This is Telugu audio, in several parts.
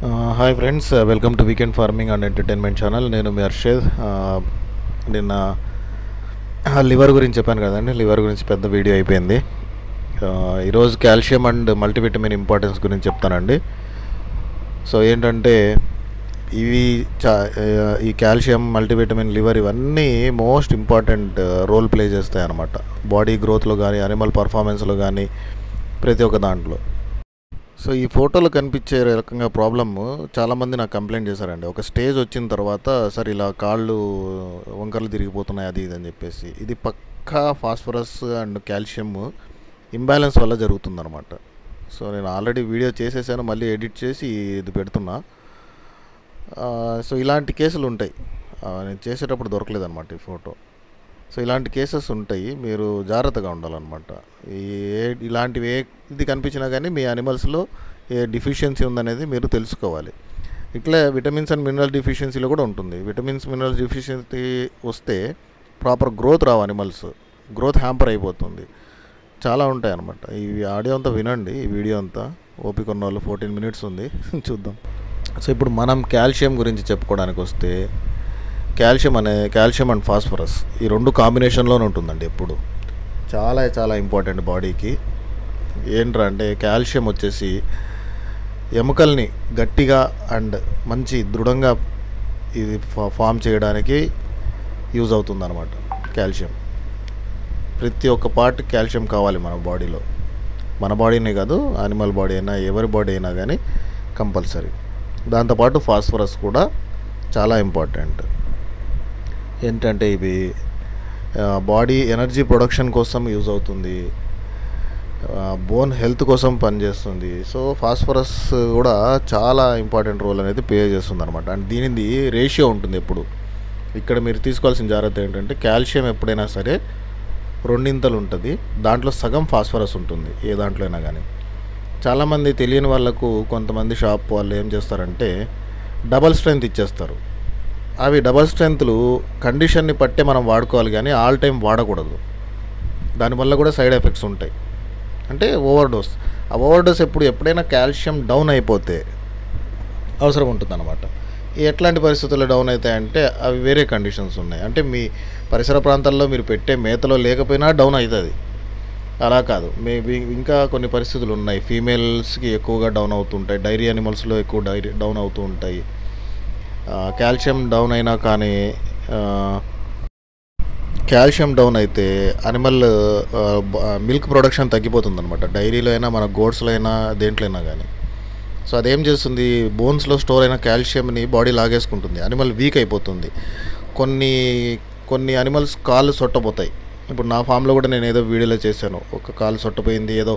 Hi friends, welcome to weekend farming and entertainment channel. నేను మీ హర్షద్. నిన్న లివర్ గురించి చెప్పాను కదండి. లివర్ గురించి పెద్ద వీడియో అయిపోయింది. ఈరోజు కాల్షియం అండ్ మల్టీవిటమిన్ ఇంపార్టెన్స్ గురించి చెప్తానండి. సో ఏంటంటే ఇవి ఈ కాల్షియం, మల్టీవిటమిన్, లివర్ ఇవన్నీ మోస్ట్ ఇంపార్టెంట్ రోల్ ప్లే చేస్తాయి అన్నమాట. బాడీ గ్రోత్లో కానీ, అనిమల్ పర్ఫార్మెన్స్లో కానీ, ప్రతి ఒక్క దాంట్లో. సో ఈ ఫోటోలో కనిపించే రకంగా ప్రాబ్లమ్ చాలామంది నాకు కంప్లైంట్ చేశారండి. ఒక స్టేజ్ వచ్చిన తర్వాత సార్ ఇలా కాళ్ళు వంకర్లు తిరిగిపోతున్నాయి అది ఇది అని చెప్పేసి. ఇది పక్కా ఫాస్ఫరస్ అండ్ కాల్షియం ఇంబ్యాలెన్స్ వల్ల జరుగుతుందన్నమాట. సో నేను ఆల్రెడీ వీడియో చేసేసాను, మళ్ళీ ఎడిట్ చేసి ఇది పెడుతున్నా. సో ఇలాంటి కేసులు ఉంటాయి. నేను చేసేటప్పుడు దొరకలేదన్నమాట ఈ ఫోటో. సో ఇలాంటి కేసెస్ ఉంటాయి, మీరు జాగ్రత్తగా ఉండాలన్నమాట. ఇలాంటివి ఇది కనిపించినా కానీ మీ అనిమల్స్లో ఏ డిఫిషియన్సీ ఉందనేది మీరు తెలుసుకోవాలి. ఇట్లా విటమిన్స్ అండ్ మినరల్ డిఫిషియన్సీలో కూడా ఉంటుంది. విటమిన్స్, మినరల్స్ డిఫిషియన్సీ వస్తే ప్రాపర్ గ్రోత్ రావు, అనిమల్స్ గ్రోత్ హ్యాంపర్ అయిపోతుంది. చాలా ఉంటాయి అన్నమాట. ఈ ఆడియో అంతా వినండి, ఈ వీడియో అంతా ఓపిక ఉన్న వాళ్ళు 14 మినిట్స్ ఉంది చూద్దాం. సో ఇప్పుడు మనం కాల్షియం గురించి చెప్పుకోవడానికి వస్తే, కాల్షియం అండ్ ఫాస్ఫరస్ ఈ రెండు కాంబినేషన్లోనే ఉంటుందండి ఎప్పుడు. చాలా చాలా ఇంపార్టెంట్ బాడీకి. ఏంట్రా అంటే కాల్షియం వచ్చేసి ఎముకల్ని గట్టిగా అండ్ మంచి దృఢంగా ఇది ఫామ్ చేయడానికి యూజ్ అవుతుంది అనమాట. కాల్షియం ప్రతి ఒక్క పార్ట్ కాల్షియం కావాలి మన బాడీలో. మన బాడీనే కాదు, యానిమల్ బాడీ అయినా ఎవరి బాడీ అయినా కానీ కంపల్సరీ. దాంతోపాటు ఫాస్ఫరస్ కూడా చాలా ఇంపార్టెంట్. ఏంటంటే ఇవి బాడీ ఎనర్జీ ప్రొడక్షన్ కోసం యూజ్ అవుతుంది, బోన్ హెల్త్ కోసం పనిచేస్తుంది. సో ఫాస్ఫరస్ కూడా చాలా ఇంపార్టెంట్ రోల్ అనేది ప్లే చేస్తుంది అనమాట. అండ్ దీనిది రేషియో ఉంటుంది ఎప్పుడు. ఇక్కడ మీరు తీసుకోవాల్సిన జాగ్రత్త ఏంటంటే కాల్షియం ఎప్పుడైనా సరే 2 ఉంటుంది, దాంట్లో సగం ఫాస్ఫరస్ ఉంటుంది ఏ దాంట్లో అయినా కానీ. చాలామంది తెలియని వాళ్ళకు, కొంతమంది షాప్ వాళ్ళు ఏం చేస్తారంటే డబల్ స్ట్రెంత్ ఇచ్చేస్తారు. అవి డబల్ స్ట్రెంత్లు కండిషన్ని పట్టే మనం వాడుకోవాలి, కానీ ఆల్ టైం వాడకూడదు. దానివల్ల కూడా సైడ్ ఎఫెక్ట్స్ ఉంటాయి. అంటే ఓవర్ డోస్. ఆ ఓవర్ డోస్ ఎప్పుడైనా కాల్షియం డౌన్ అయిపోతే అవసరం ఉంటుంది అనమాట. ఎట్లాంటి పరిస్థితుల్లో డౌన్ అవుతాయంటే అవి వేరే కండిషన్స్ ఉన్నాయి. అంటే మీ పరిసర ప్రాంతాల్లో మీరు పెట్టే మేతలో లేకపోయినా డౌన్ అవుతుంది. అలా కాదు, మేబీ ఇంకా కొన్ని పరిస్థితులు ఉన్నాయి. ఫీమేల్స్కి ఎక్కువగా డౌన్ అవుతుంటాయి, డైరీ యానిమల్స్లో ఎక్కువ డౌన్ అవుతూ ఉంటాయి. కాల్షియం డౌన్ అయినా కానీ, కాల్షియం డౌన్ అయితే అనిమల్ మిల్క్ ప్రొడక్షన్ తగ్గిపోతుంది అనమాట. డైరీలో అయినా, మన గోడ్స్లో అయినా, దేంట్లో అయినా కానీ. సో అదేం చేస్తుంది, బోన్స్లో స్టోర్ అయిన కాల్షియంని బాడీ లాగేసుకుంటుంది, అనిమల్ వీక్ అయిపోతుంది. కొన్ని అనిమల్స్ కాళ్ళు సొట్టపోతాయి. ఇప్పుడు నా ఫామ్లో కూడా నేను ఏదో వీడియోలో చేశాను, ఒక కాలు సొట్టపోయింది. ఏదో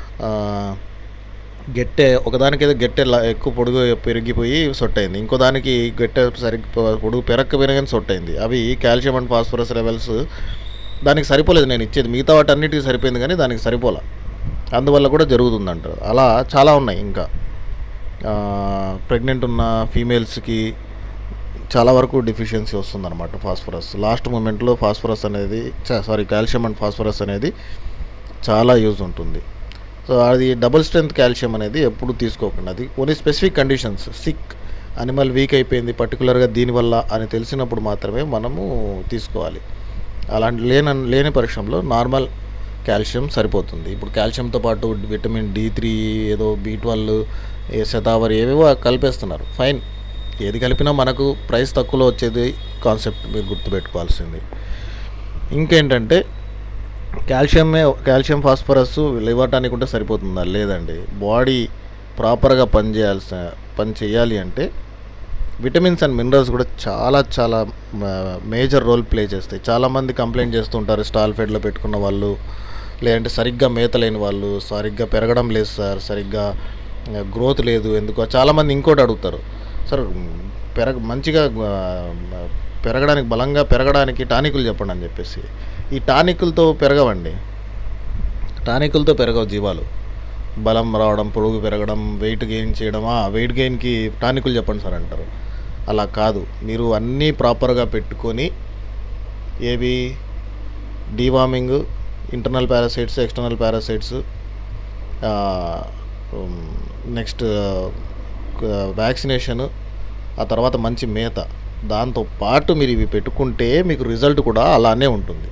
ఒకదానికి ఏదో గెట్టె ఎక్కువ పొడుగు పెరిగిపోయి సొట్టయింది, ఇంకో దానికి గెట్టె పొడుగు పెరగకపోయినా కానీ సొట్టయింది. అవి కాల్షియం అండ్ ఫాస్ఫరస్ లెవెల్స్ దానికి సరిపోలేదు. నేను ఇచ్చేది మిగతా వాటన్నిటికీ సరిపోయింది, కానీ దానికి సరిపోలే. అందువల్ల కూడా జరుగుతుందంటారు. అలా చాలా ఉన్నాయి. ఇంకా ప్రెగ్నెంట్ ఉన్న ఫీమేల్స్కి చాలా వరకు డిఫిషియన్సీ వస్తుందన్నమాట ఫాస్ఫరస్. లాస్ట్ మూమెంట్లో కాల్షియం అండ్ ఫాస్ఫరస్ అనేది చాలా యూజ్ ఉంటుంది. సో అది డబుల్ స్ట్రెంత్ కాల్షియం అనేది ఎప్పుడు తీసుకోకండి. అది కొన్ని specific conditions, sick animal weak అయిపోయింది పర్టికులర్గా దీనివల్ల అని తెలిసినప్పుడు మాత్రమే మనము తీసుకోవాలి. అలాంటి లేని పక్షంలో నార్మల్ కాల్షియం సరిపోతుంది. ఇప్పుడు కాల్షియంతో పాటు విటమిన్ D3, ఏదో B12, శతావరి, ఏవేవో కలిపేస్తున్నారు. ఫైన్, ఏది కలిపినా మనకు ప్రైస్ తక్కువలో వచ్చేది కాన్సెప్ట్ మీరు గుర్తుపెట్టుకోవాల్సింది. ఇంకేంటంటే కాల్షియం ఫాస్ఫరస్ లివర్ టానిక్ ఉంటే సరిపోతుందా? లేదండి. బాడీ ప్రాపర్గా పని చేయాలి అంటే విటమిన్స్ అండ్ మినరల్స్ కూడా చాలా చాలా మేజర్ రోల్ ప్లే చేస్తాయి. చాలామంది కంప్లైంట్ చేస్తుంటారు, స్టాల్ ఫెడ్లో పెట్టుకున్న వాళ్ళు, లేదంటే సరిగ్గా మేత లేని వాళ్ళు, సరిగ్గా పెరగడం లేదు సార్, సరిగ్గా గ్రోత్ లేదు ఎందుకో. చాలామంది ఇంకోటి అడుగుతారు, సార్ మంచిగా పెరగడానికి, బలంగా పెరగడానికి టానికులు చెప్పండి అని చెప్పేసి. ఈ టానికులతో పెరగవండి, టానికులతో పెరగవు జీవాలు. బలం రావడం, పొడుగు పెరగడం, వెయిట్ గెయిన్ చేయడం, వెయిట్ గెయిన్కి టానికులు చెప్పండి సార్ అంటారు. అలా కాదు, మీరు అన్నీ ప్రాపర్గా పెట్టుకొని, ఏవి deworming, internal parasites, external parasites, next vaccination, ఆ తర్వాత మంచి మేత, దాంతో పాటు మీరు ఇవి పెట్టుకుంటే మీకు రిజల్ట్ కూడా అలానే ఉంటుంది.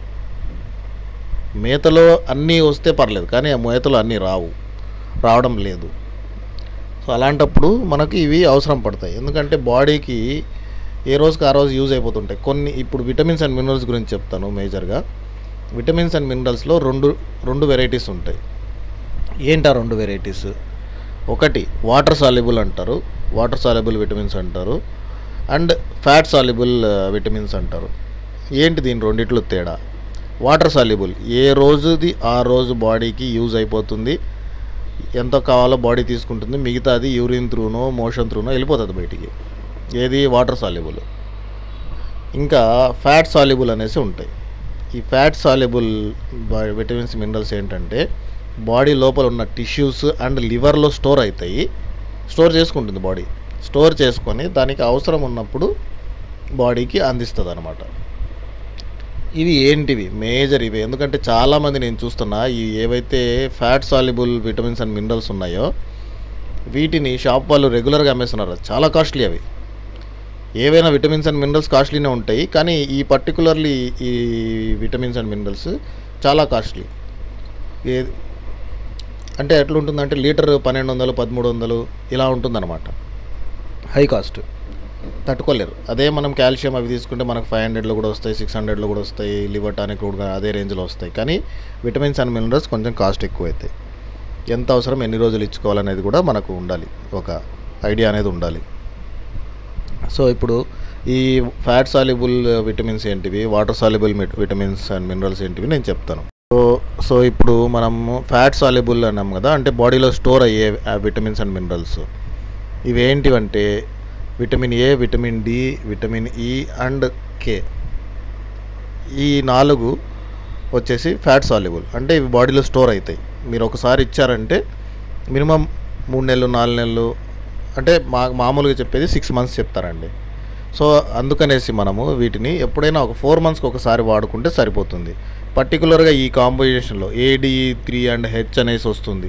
మేతలో అన్నీ వస్తే పర్లేదు, కానీ ఆ మేతలో అన్నీ రావడం లేదు. సో అలాంటప్పుడు మనకి ఇవి అవసరం పడతాయి. ఎందుకంటే బాడీకి ఏ రోజుకి ఆ రోజు యూజ్ అయిపోతుంటాయి. కొన్ని ఇప్పుడు విటమిన్స్ అండ్ మినరల్స్ గురించి చెప్తాను. మేజర్గా విటమిన్స్ అండ్ మినరల్స్లో రెండు వెరైటీస్ ఉంటాయి. ఏంటి ఆ 2 వెరైటీస్? ఒకటి వాటర్ సాల్యుబుల్ అంటారు, వాటర్ సాల్యుబుల్ విటమిన్స్ అంటారు, అండ్ ఫ్యాట్ సాల్యుబుల్ విటమిన్స్ అంటారు. ఏంటి దీని రెండిట్లో తేడా? వాటర్ సాల్యుబుల్ ఏ రోజుది ఆ రోజు బాడీకి యూజ్ అయిపోతుంది, ఎంత కావాలో బాడీ తీసుకుంటుంది, మిగతాది యూరిన్ త్రూనో మోషన్ త్రూనో వెళ్ళిపోతుంది బయటికి. ఏది? Water soluble. ఇంకా ఫ్యాట్ సాల్యుబుల్ అనేసి ఉంటాయి. ఈ ఫ్యాట్ సాల్యుబుల్ విటమిన్స్ మినరల్స్ ఏంటంటే బాడీ లోపల ఉన్న టిష్యూస్ అండ్ లివర్లో స్టోర్ చేసుకుంటుంది బాడీ. స్టోర్ చేసుకొని దానికి అవసరం ఉన్నప్పుడు బాడీకి అందిస్తుంది అనమాట. ఇవి ఏంటివి? మేజర్ ఇవి. ఎందుకంటే చాలామంది నేను చూస్తున్నా ఈ ఏవైతే fat soluble vitamins and minerals ఉన్నాయో వీటిని షాప్ వాళ్ళు రెగ్యులర్గా అమ్మేస్తున్నారు. చాలా కాస్ట్లీ అవి. ఏవైనా విటమిన్స్ అండ్ మినరల్స్ కాస్ట్లీనే ఉంటాయి, కానీ ఈ పర్టికులర్లీ ఈ విటమిన్స్ అండ్ మినరల్స్ చాలా కాస్ట్లీ. అంటే ఎట్లుంటుందంటే లీటర్ 1200, 1300 ఇలా ఉంటుందన్నమాట. హై కాస్ట్, తట్టుకోలేరు. అదే మనం కాల్షియం అవి తీసుకుంటే మనకు 500లో కూడా వస్తాయి, 600లో కూడా వస్తాయి, లివర్ టానిక్ కూడా అదే రేంజ్లో వస్తాయి. కానీ విటమిన్స్ అండ్ మినరల్స్ కొంచెం కాస్ట్ ఎక్కువ అవుతాయి. ఎంత అవసరం, ఎన్ని రోజులు ఇచ్చుకోవాలనేది కూడా మనకు ఉండాలి, ఒక ఐడియా అనేది ఉండాలి. సో ఇప్పుడు ఈ ఫ్యాట్ సాల్యుబుల్ విటమిన్స్ ఏంటివి, water soluble vitamins and minerals ఏంటివి నేను చెప్తాను. సో ఇప్పుడు మనము ఫ్యాట్ సాల్యుబుల్ అన్నాం కదా, అంటే బాడీలో స్టోర్ అయ్యే విటమిన్స్ అండ్ మినరల్స్ ఇవి ఏంటివంటే vitamin A, vitamin D, vitamin E and K. ఈ 4 వచ్చేసి ఫ్యాట్ సాల్యుబుల్, అంటే ఇవి బాడీలో స్టోర్ అవుతాయి. మీరు ఒకసారి ఇచ్చారంటే మినిమం 3 నెలలు 4 నెలలు, అంటే మామూలుగా చెప్పేది 6 మంత్స్ చెప్తారండి. సో అందుకనేసి మనము వీటిని ఎప్పుడైనా ఒక 4 మంత్స్కి ఒకసారి వాడుకుంటే సరిపోతుంది. పర్టికులర్గా ఈ కాంబినేషన్లో ADE3 అండ్ హెచ్ అనేసి వస్తుంది,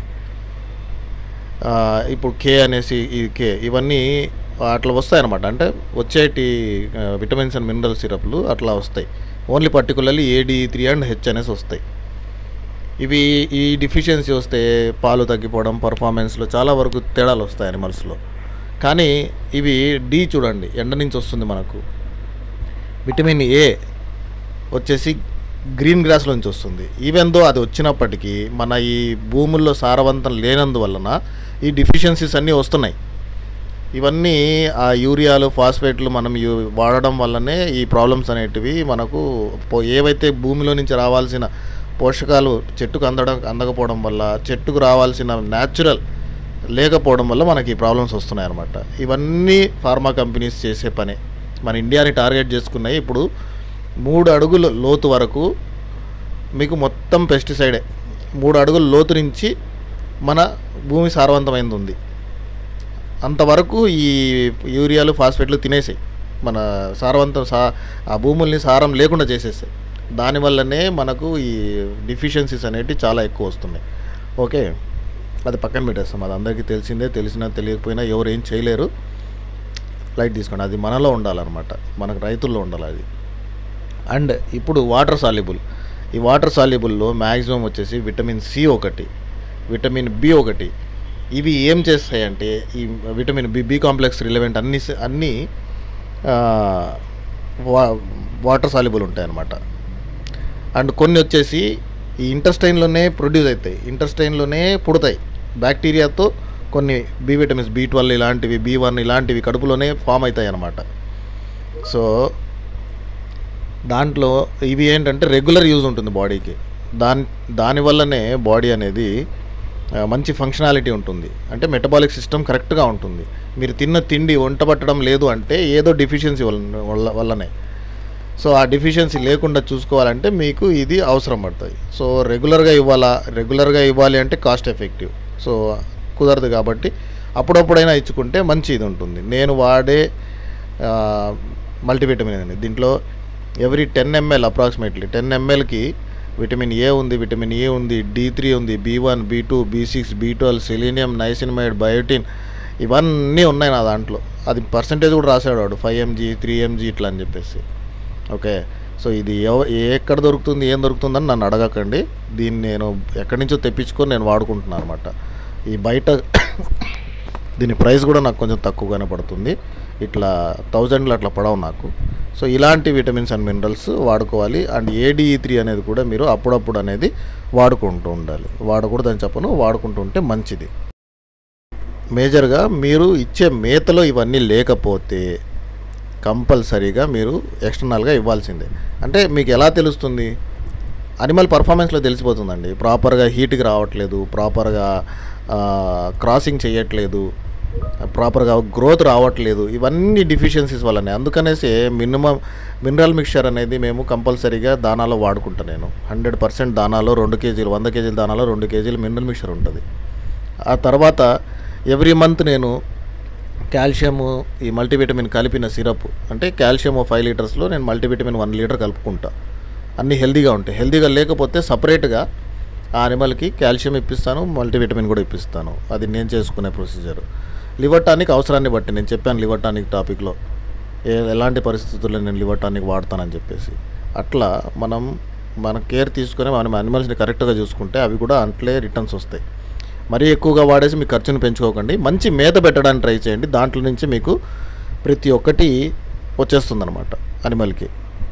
ఇప్పుడు కే అనేసి ఈ కే, ఇవన్నీ అట్లా వస్తాయన్నమాట. అంటే వచ్చేటి విటమిన్స్ అండ్ మినరల్ సిరప్లు అట్లా వస్తాయి. Only particularly ADE3 and H అనేసి వస్తాయి. ఇవి ఈ డిఫిషియన్సీ వస్తే పాలు తగ్గిపోవడం, పర్ఫార్మెన్స్లో చాలా వరకు తేడాలు వస్తాయి అనిమల్స్లో. కానీ ఇవి డి చూడండి, ఎండ నుంచి వస్తుంది మనకు. విటమిన్ ఏ వచ్చేసి గ్రీన్ గ్రాస్ నుంచి వస్తుంది. ఈవెన్ దో అది వచ్చినప్పటికీ మన ఈ భూముల్లో సారవంతం లేనందువలన ఈ డిఫిషియన్సీస్ అన్నీ వస్తున్నాయి. ఇవన్నీ ఆ యూరియాలు, ఫాస్ఫేట్లు మనం వాడడం వల్లనే ఈ ప్రాబ్లమ్స్ అనేటివి మనకు ఏవైతే భూమిలో నుంచి రావాల్సిన పోషకాలు చెట్టుకు అందకపోవడం వల్ల, చెట్టుకు రావాల్సిన న్యాచురల్ లేకపోవడం వల్ల మనకి ఈ ప్రాబ్లమ్స్ వస్తున్నాయి అన్నమాట. ఇవన్నీ ఫార్మా కంపెనీస్ చేసే పనే. మన ఇండియాని టార్గెట్ చేసుకున్నాయి. ఇప్పుడు 3 అడుగుల లోతు వరకు మీకు మొత్తం పెస్టిసైడే. 3 అడుగుల లోతు నుంచి మన భూమి సారవంతమైంది ఉంది, అంతవరకు ఈ యూరియాలు, ఫాస్ఫేట్లు తినేసాయి, మన ఆ భూముల్ని సారం లేకుండా చేసేసాయి. దానివల్లనే మనకు ఈ డిఫిషియన్సీస్ అనేవి చాలా ఎక్కువ వస్తున్నాయి. ఓకే, అది పక్కన పెట్టేస్తాం. అది అందరికీ తెలిసిందే, తెలిసినా తెలియకపోయినా ఎవరు ఏం చేయలేరు, లైట్ తీసుకోండి. అది మనలో ఉండాలన్నమాట, మనకు రైతుల్లో ఉండాలి అది. అండ్ ఇప్పుడు వాటర్ సాల్యుబుల్. ఈ వాటర్ సాల్యుబుల్లో మ్యాక్సిమం వచ్చేసి విటమిన్ సి ఒకటి, విటమిన్ బి ఒకటి. ఇవి ఏం చేస్తాయంటే ఈ విటమిన్ బి కాంప్లెక్స్ రిలవెంట్ అన్నీ వాటర్ సాల్యుబుల్ ఉంటాయి అన్నమాట. అండ్ కొన్ని వచ్చేసి ఈ ఇంటెస్టైన్లోనే ప్రొడ్యూస్ అవుతాయి, ఇంటెస్టైన్లోనే పుడతాయి బ్యాక్టీరియాతో. కొన్ని బి విటమిన్స్, B12 ఇలాంటివి, B1 ఇలాంటివి కడుపులోనే ఫామ్ అవుతాయి అన్నమాట. సో దాంట్లో ఇవి ఏంటంటే రెగ్యులర్ యూజ్ ఉంటుంది బాడీకి. దానివల్లనే బాడీ అనేది మంచి ఫంక్షనాలిటీ ఉంటుంది, అంటే మెటబాలిక్ సిస్టమ్ కరెక్ట్గా ఉంటుంది. మీరు తిన్న తిండి వంట పట్టడం లేదు అంటే ఏదో డిఫిషియన్సీ వల్లనే. సో ఆ డిఫిషియన్సీ లేకుండా చూసుకోవాలంటే మీకు ఇది అవసరం పడుతుంది. సో రెగ్యులర్గా ఇవ్వాలి అంటే కాస్ట్ ఎఫెక్టివ్, సో కుదరదు. కాబట్టి అప్పుడప్పుడైనా ఇచ్చుకుంటే మంచి ఇది ఉంటుంది. నేను వాడే మల్టీవిటమిన్ అండి. దీంట్లో ఎవ్రీ 10 ml అప్రాక్సిమేట్లీ 10 mlకి విటమిన్ ఏ ఉంది, విటమిన్ ఈ ఉంది, D3 ఉంది, B1, B2, B6, B12, selenium, నైసినమైడ్, biotin ఇవన్నీ ఉన్నాయి నా దాంట్లో. అది పర్సంటేజ్ కూడా రాశాడు వాడు, 5 mg 3 mg ఇట్లా అని చెప్పేసి. ఓకే, సో ఇది ఎక్కడ దొరుకుతుంది ఏం దొరుకుతుందని నన్ను అడగకండి. దీన్ని నేను ఎక్కడి నుంచో తెప్పించుకొని నేను వాడుకుంటున్నాను అనమాట. ఈ బయట దీని ప్రైస్ కూడా నాకు కొంచెం తక్కువగానే పడుతుంది, ఇట్లా 1000లో అట్లా పడవు నాకు. సో ఇలాంటి విటమిన్స్ అండ్ మినరల్స్ వాడుకోవాలి. అండ్ ADE3 అనేది కూడా మీరు అప్పుడప్పుడు అనేది వాడుకుంటూ ఉండాలి. వాడకూడదని చెప్పను, వాడుకుంటూ ఉంటే మంచిది. మేజర్గా మీరు ఇచ్చే మేతలో ఇవన్నీ లేకపోతే కంపల్సరీగా మీరు ఎక్స్టర్నల్గా ఇవ్వాల్సిందే. అంటే మీకు ఎలా తెలుస్తుంది? అనిమల్ పర్ఫార్మెన్స్లో తెలిసిపోతుందండి. ప్రాపర్గా హీట్కి రావట్లేదు, ప్రాపర్గా క్రాసింగ్ చేయట్లేదు, ప్రాపర్గా గ్రోత్ రావట్లేదు, ఇవన్నీ డిఫిషియన్సీస్ వల్లనే. అందుకనేసి మినరల్ మిక్చర్ అనేది మేము కంపల్సరీగా దానాలో వాడుకుంటాను నేను. 100% దానాలో 2 kg 100 kg దానాలో 2 kg మినరల్ మిక్చర్ ఉంటుంది. ఆ తర్వాత ఎవ్రీ మంత్ నేను కాల్షియము ఈ మల్టీవిటమిన్ కలిపిన సిరప్, అంటే కాల్షియం 5 లీటర్స్లో నేను మల్టీవిటమిన్ 1 లీటర్ కలుపుకుంటా. అన్నీ హెల్దీగా ఉంటాయి. హెల్దీగా లేకపోతే సపరేట్గా ఆ అనిమల్కి కాల్షియం ఇప్పిస్తాను, మల్టీవిటమిన్ కూడా ఇప్పిస్తాను. అది నేను చేసుకునే ప్రొసీజర్. లివర్ టానిక్ అవసరాన్ని బట్టి నేను చెప్పాను లివర్ టానిక్ టాపిక్లో ఎలాంటి పరిస్థితుల్లో నేను లివర్ టానిక్ వాడతానని చెప్పేసి. అట్లా మన కేర్ తీసుకొని మనం అనిమల్స్ని కరెక్ట్గా చూసుకుంటే అవి కూడా అట్లే రిటర్న్స్ వస్తాయి. మరీ ఎక్కువగా వాడేసి మీ ఖర్చును పెంచుకోకండి. మంచి మేత పెట్టడానికి ట్రై చేయండి. దాంట్లో నుంచి మీకు ప్రతి ఒక్కటి వచ్చేస్తుందన్నమాట అనిమల్కి.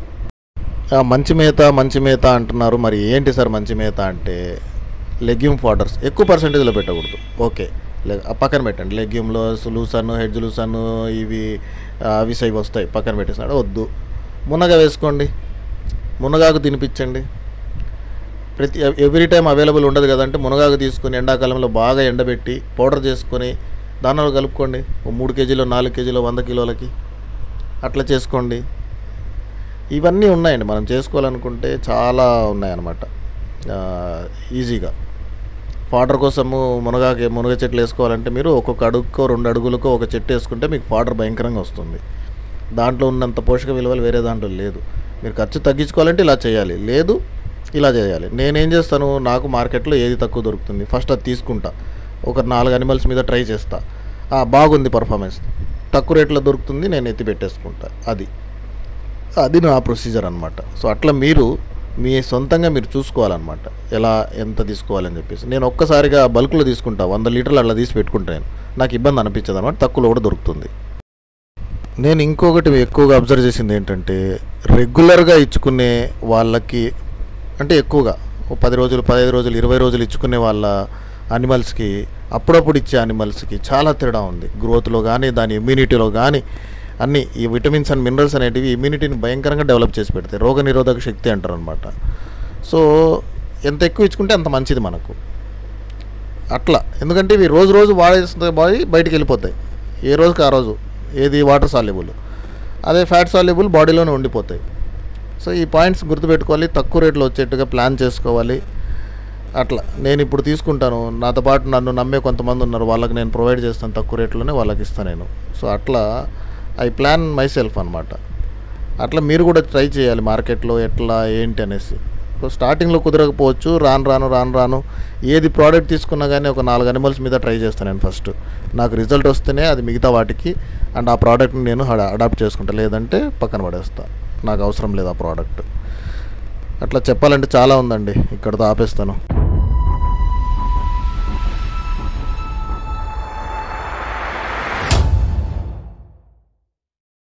మంచి మేత అంటున్నారు. మరి ఏంటి సార్ మంచి మేత అంటే? లెగ్యూమ్ ఫాడర్స్ ఎక్కువ పర్సెంటేజ్లో పెట్టకూడదు. ఓకే, పక్కన పెట్టండి. లెగ్యూమ్లో లూసన్, హెడ్జ్ లూసన్, ఇవి అవిసై వస్తాయి, పక్కన పెట్టేసినాడు. వద్దు, మునగ వేసుకోండి, మునగాకు తినిపించండి. ఎవ్రీ టైం అవైలబుల్ ఉండదు కదంటే మునగాకు తీసుకొని ఎండాకాలంలో బాగా ఎండబెట్టి పౌడర్ చేసుకొని దానిలో కలుపుకోండి. 3 kg 4 kg 100 కిలోలకి అట్లా చేసుకోండి. ఇవన్నీ ఉన్నాయండి, మనం చేసుకోవాలనుకుంటే చాలా ఉన్నాయన్నమాట. ఈజీగా ఫాడర్ కోసము మునగ చెట్లు వేసుకోవాలంటే మీరు ఒక్కొక్క అడుగుకో 2 అడుగులకో ఒక చెట్టు వేసుకుంటే మీకు ఫాడర్ భయంకరంగా వస్తుంది. దాంట్లో ఉన్నంత పోషక విలువలు వేరే దాంట్లో లేదు. మీరు ఖర్చు తగ్గించుకోవాలంటే ఇలా చేయాలి, లేదు ఇలా చేయాలి. నేనేం చేస్తాను, నాకు మార్కెట్లో ఏది తక్కువ దొరుకుతుంది ఫస్ట్ అది తీసుకుంటా. ఒక 4 అనిమల్స్ మీద ట్రై చేస్తా, బాగుంది పర్ఫార్మెన్స్, తక్కువ రేట్లో దొరుకుతుంది, నేను ఎత్తి పెట్టేసుకుంటా. అది నా ప్రొసీజర్ అనమాట. సో అట్లా మీరు మీ సొంతంగా మీరు చూసుకోవాలన్నమాట, ఎలా ఎంత తీసుకోవాలని చెప్పేసి. నేను ఒక్కసారిగా బల్క్లో తీసుకుంటా, 100 లీటర్లు అట్లా తీసి పెట్టుకుంటాను. నాకు ఇబ్బంది అనిపించదు అనమాట, తక్కువలో కూడా దొరుకుతుంది. నేను ఇంకొకటి ఎక్కువగా అబ్జర్వ్ చేసింది ఏంటంటే, రెగ్యులర్గా ఇచ్చుకునే వాళ్ళకి, అంటే ఎక్కువగా 10 రోజులు 15 రోజులు 20 రోజులు ఇచ్చుకునే వాళ్ళ అనిమల్స్కి అప్పుడప్పుడు ఇచ్చే అనిమల్స్కి చాలా తేడా ఉంది. గ్రోత్లో కానీ దాని ఇమ్యూనిటీలో కానీ అన్నీ. ఈ విటమిన్స్ అండ్ మినరల్స్ అనేటివి ఇమ్యూనిటీని భయంకరంగా డెవలప్ చేసి పెడతాయి, రోగనిరోధక శక్తి అంటారు అనమాట. సో ఎంత ఎక్కువ ఇచ్చుకుంటే అంత మంచిది మనకు. అట్లా, ఎందుకంటే ఇవి రోజు వాడేస్తే బయటికి వెళ్ళిపోతాయి, ఏ రోజుకి ఆ రోజు. ఏది వాటర్ సాల్యుబుల్, అదే ఫ్యాట్ సాల్యుబుల్ బాడీలోనే ఉండిపోతాయి. సో ఈ పాయింట్స్ గుర్తుపెట్టుకోవాలి, తక్కువ రేట్లో వచ్చేట్టుగా ప్లాన్ చేసుకోవాలి. అట్లా నేను ఇప్పుడు తీసుకుంటాను, నాతో పాటు నన్ను నమ్మే కొంతమంది ఉన్నారు, వాళ్ళకి నేను ప్రొవైడ్ చేస్తాను, తక్కువ రేట్లోనే వాళ్ళకి ఇస్తాను నేను. సో అట్లా ఐ ప్లాన్ మై సెల్ఫ్ అనమాట. అట్లా మీరు కూడా ట్రై చేయాలి మార్కెట్లో ఎట్లా ఏంటి అనేసి. సో స్టార్టింగ్లో కుదరకపోవచ్చు, రాను ఏది ప్రోడక్ట్ తీసుకున్నా కానీ ఒక 4 అనిమల్స్ మీద ట్రై చేస్తాను నేను ఫస్ట్. నాకు రిజల్ట్ వస్తేనే అది మిగతా వాటికి అండ్ ఆ ప్రోడక్ట్ని నేను అడాప్ట్ చేసుకుంటా, లేదంటే పక్కన పడేస్తా, నాకు అవసరం లేదు ఆ ప్రోడక్ట్. అట్లా చెప్పాలంటే చాలా ఉందండి, ఇక్కడితో ఆపేస్తాను.